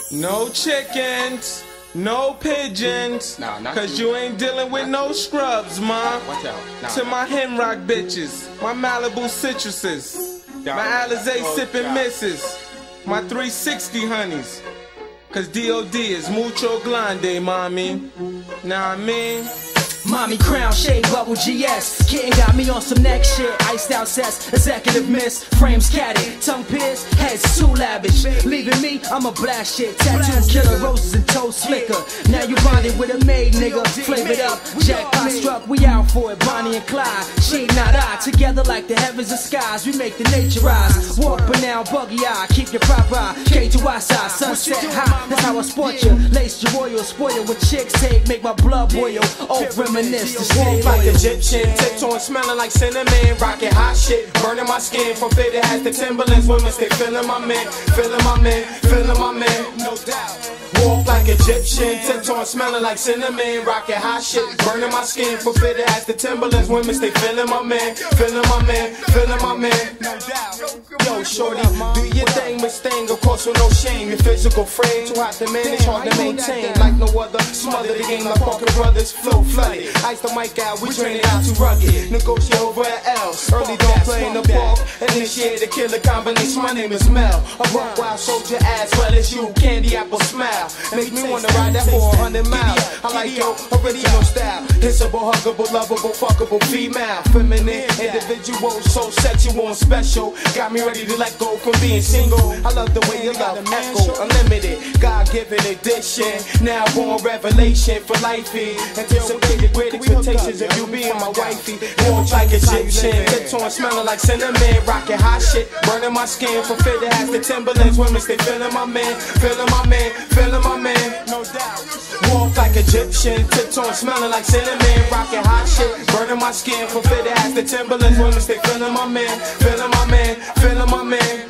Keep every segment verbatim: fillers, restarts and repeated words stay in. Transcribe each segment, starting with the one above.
No chickens, no pigeons, nah, not cause you. you ain't dealing with no scrubs, ma. Watch out. Nah, to nah. my Hemrock bitches, my Malibu citruses, Nah, my Alizé oh, sipping God. misses, my three sixty honeys. Cause D O D is mucho grande, mommy. Nah, I mean. Mommy crown, shade, bubble, G S. Kitten got me on some next shit. Iced out sets, executive miss. Frames catted, tongue pierced, heads too lavish. Leaving me, I'm a blast shit. Tattoo killer, roses and toes slicker. Now you bonded with a maid, nigga. Flavored up, jackpot struck, we out for it. Bonnie and Clyde, she not I. Together like the heavens and skies, we make the nature rise. Walk but now, buggy eye, keep your proper eye. K to our side, sunset high, that's how I sport you. Lace your royal, spoil with chicks take, make my blood boil. Oh, reminisce the city like Egyptian, tips on smelling like cinnamon, rocking hot shit, burning my skin from fitted hats to Timberlands. Women stay feeling my man, feeling my man, feeling my man, no doubt. Walk like Egyptian, tips on smelling like cinnamon, rocking hot shit, burning my skin from fitted hats to Timberlands. Women stay feeling my man, feeling my man, feeling my man, no doubt. Yo, shorty, do your thing, Miss Thing, of course with no shame. Your physical frame too hot to manage, hard to maintain. Like no other, smother the game like Parker Brothers, flow flooded. Ice the mic out, we train it out too rugged. Negotiate over an L, early don't play in the park. Initiate a killer combination, my name is Mel. A rock wild soldier as well as you, candy apple smile. Make me wanna ride that for a hundred miles. I like your original style. Hissable, huggable, lovable, fuckable, female. Feminine, individual, so sexual and special. Got me ready to let go from being single. I love the way you love echo, unlimited, God-given addiction. Now born revelation for life here. Anticipated great expectations of you being my wifey. Walk like Egyptian, tips on smelling like cinnamon, rocking hot shit, burning my skin from fitted hats to Timberlands. Women stay feeling my man, feeling my man, feeling my man, no doubt. Walk like Egyptian, tips on smelling like cinnamon, rocking hot shit, burning my skin from fitted hats to Timberlands. Women stay feeling my man, feeling my man, feeling my man.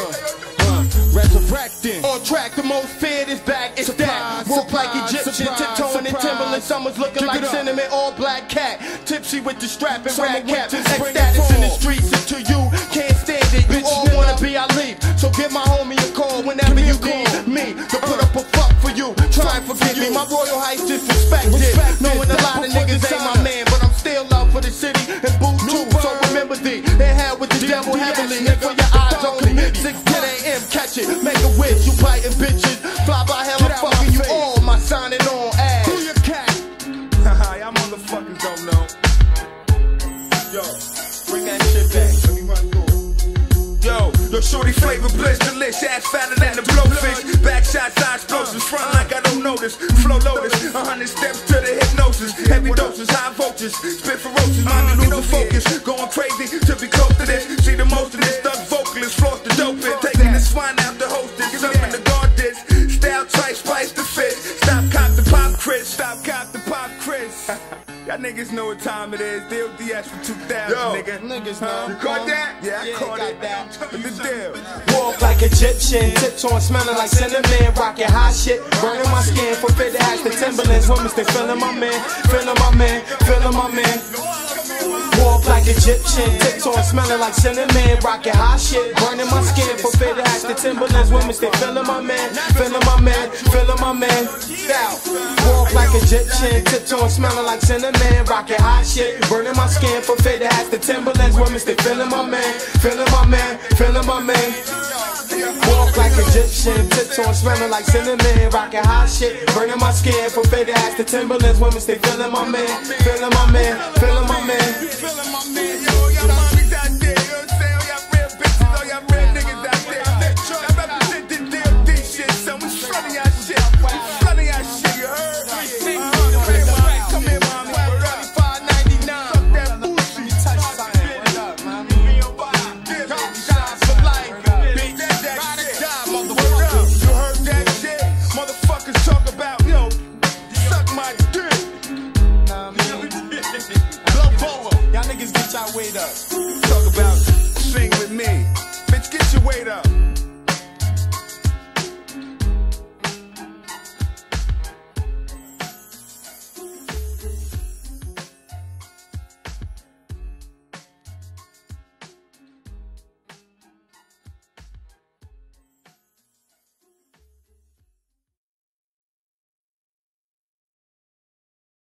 Resurrecting. On track, the most feared is back, it's that. Walk like Egyptian, tiptoeing in Timberland. Summer's looking like cinnamon, all black cat. Tipsy with the strap and rat cap. Ecstatic in the streets until you can't stand it. You all wanna be, I leave. So give my homie a call whenever you need me to put up a fuck for you. Try and forgive me, my royal heights disrespected. Knowing a lot of niggas ain't my man, but I'm still love for the city and boo too. So remember thee, in hell with the devil heavily. And for your eyes only, six ten a m catch it. Make a wish, you biting bitches. Fly by hell, I'm fucking you all. My signing on ass. Do your cat. Haha, y'all motherfuckers don't know. Yo, bring that shit back. Let me run through. Yo, yo, shorty flavor bliss, delish, ass fatter than the blowfish. Back shots, eye explosives, front like I don't notice. Flow lotus, a hundred steps to the hypnosis. Heavy doses, high voltage, spit ferocious, mind me losing focus. Going crazy to be close to this. See the most of this thug vocalist, floss the dope in. Taking this swine out the hostess, something to guard this. Style tight, spice the fit. Stop cop the pop Chris, stop cop the pop Chris. Y'all niggas know what time it is. D O D S for two thousand, Yo, nigga. Niggas know. You caught that? Yeah, I Yeah, caught got it. that. What's the deal? Walk like Egyptian, tips on smelling like cinnamon, rocking hot shit, burning my skin from fitted hats to Timberlands. Women stay feeling my man, feeling my man, feeling my man. Walk like Egyptian, tips on smelling like cinnamon, rocking hot shit, burning my skin from fitted hats to Timberlands. Women stay feeling my man, feeling my man, feeling my man. Out. Walk like Egyptian, tips on smelling like cinnamon, rocking hot shit, burning my skin from fitted hats to Timberlands. Women stay feeling my man, feeling my man, feeling my man. Walk like Egyptian, tips on smelling like cinnamon, rocking hot shit, burning my skin from faded hats to Timberlands. Women stay feeling my man, feeling my man, feeling my man.